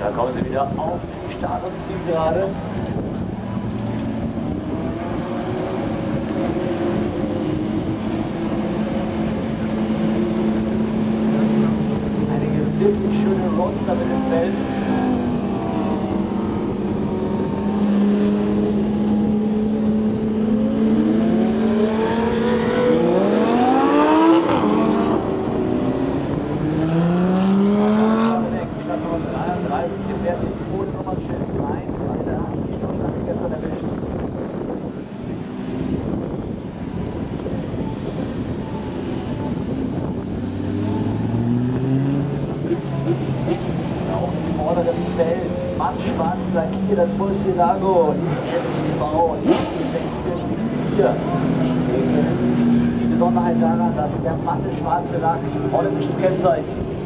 Da kommen sie wieder auf die Start- und Zielgerade. Einige wirklich schöne Roadster mit dem Feld. Matt-Schwarz, hier das Murcielago, SV 6444. Die Besonderheit daran, dass der matte schwarze Lack holländisches Kennzeichen